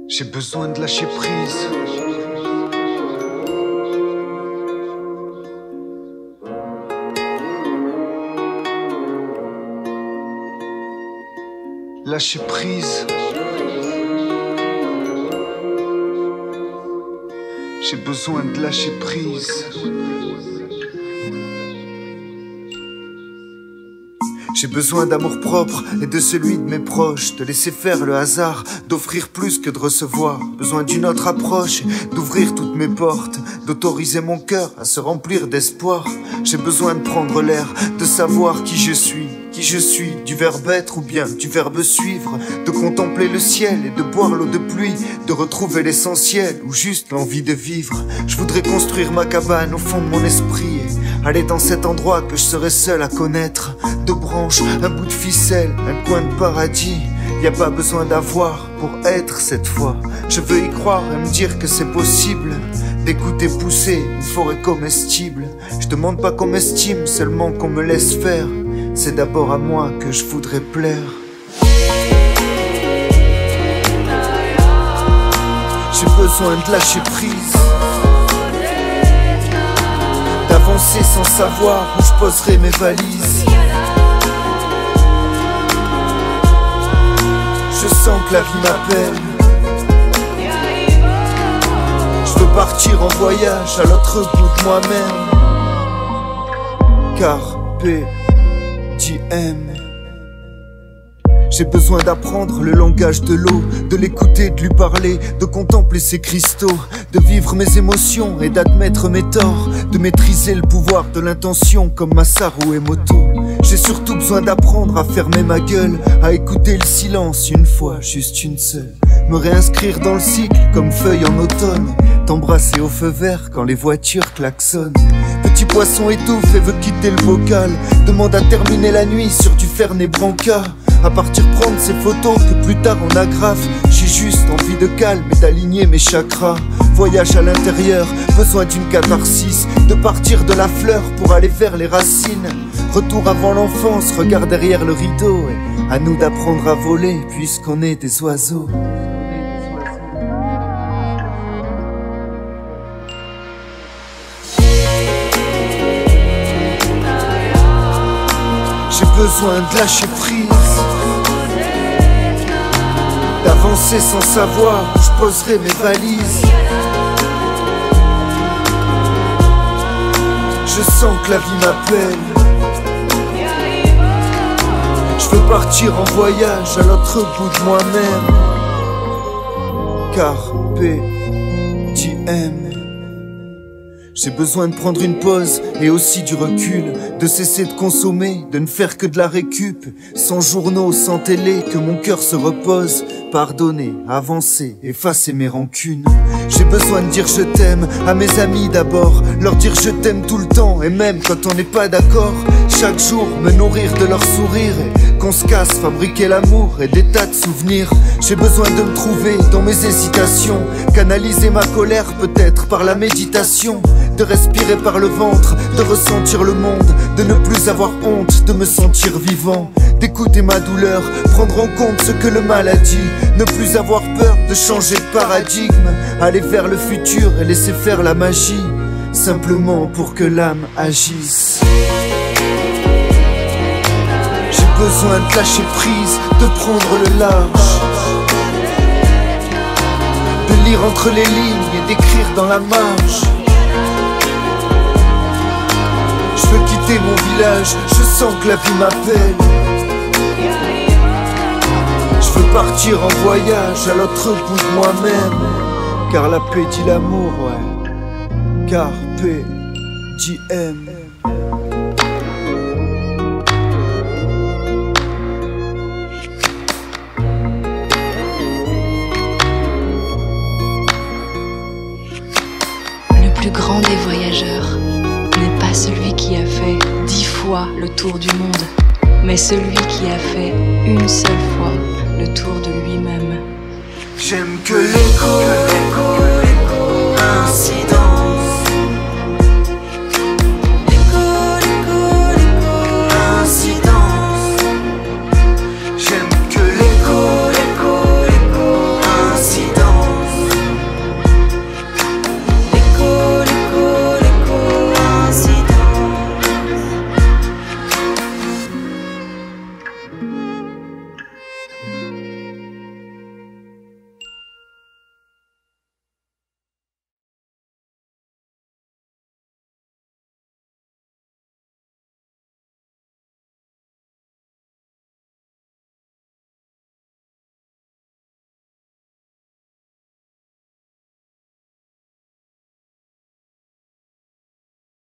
J'ai besoin de lâcher prise. Lâcher prise. J'ai besoin de lâcher prise. J'ai besoin d'amour propre et de celui de mes proches, de laisser faire le hasard, d'offrir plus que de recevoir. Besoin d'une autre approche, d'ouvrir toutes mes portes, d'autoriser mon cœur à se remplir d'espoir. J'ai besoin de prendre l'air, de savoir qui je suis, du verbe être ou bien du verbe suivre, de contempler le ciel et de boire l'eau de pluie, de retrouver l'essentiel ou juste l'envie de vivre. Je voudrais construire ma cabane au fond de mon esprit et aller dans cet endroit que je serai seul à connaître. Deux branches, un bout de ficelle, un coin de paradis. Y a pas besoin d'avoir pour être cette fois. Je veux y croire et me dire que c'est possible d'écouter pousser une forêt comestible. Je demande pas qu'on m'estime, seulement qu'on me laisse faire. C'est d'abord à moi que je voudrais plaire. J'ai besoin de lâcher prise, d'avancer sans savoir où je poserai mes valises. Je sens que la vie m'appelle. Je veux partir en voyage à l'autre bout de moi-même. Carpe diem. J'ai besoin d'apprendre le langage de l'eau, de l'écouter, de lui parler, de contempler ses cristaux, de vivre mes émotions et d'admettre mes torts, de maîtriser le pouvoir de l'intention comme Masaru Emoto. J'ai surtout besoin d'apprendre à fermer ma gueule, à écouter le silence une fois, juste une seule. Me réinscrire dans le cycle comme feuille en automne, t'embrasser au feu vert quand les voitures klaxonnent. Petit poisson étouffe et veut quitter le bocal, demande à terminer la nuit sur du Fernet Branca. À partir prendre ces photos que plus tard on aggrave. J'ai juste envie de calme et d'aligner mes chakras. Voyage à l'intérieur, besoin d'une catharsis, de partir de la fleur pour aller vers les racines. Retour avant l'enfance, regard derrière le rideau, et à nous d'apprendre à voler puisqu'on est des oiseaux. J'ai besoin de lâcher prise, d'avancer sans savoir où je poserai mes valises. Je sens que la vie m'appelle. Je veux partir en voyage à l'autre bout de moi-même. Carpe diem. J'ai besoin de prendre une pause et aussi du recul, de cesser de consommer, de ne faire que de la récup. Sans journaux, sans télé, que mon cœur se repose. Pardonner, avancer, effacer mes rancunes. J'ai besoin de dire je t'aime à mes amis d'abord, leur dire je t'aime tout le temps et même quand on n'est pas d'accord. Chaque jour me nourrir de leur sourire et qu'on se casse, fabriquer l'amour et des tas de souvenirs. J'ai besoin de me trouver dans mes hésitations, canaliser ma colère peut-être par la méditation, de respirer par le ventre, de ressentir le monde, de ne plus avoir honte, de me sentir vivant, d'écouter ma douleur, prendre en compte ce que le mal a dit, ne plus avoir peur de changer de paradigme, aller vers le futur et laisser faire la magie, simplement pour que l'âme agisse. J'ai besoin de lâcher prise, de prendre le large, de lire entre les lignes et d'écrire dans la marge. Je veux quitter mon village, je sens que la vie m'appelle. Je veux partir en voyage à l'autre bout de moi-même. Car la paix dit l'amour, ouais. Carpe diem. Le plus grand des voyageurs n'est pas celui qui a fait 10 fois le tour du monde, mais celui qui a fait une seule fois le tour de lui-même. J'aime que l'écho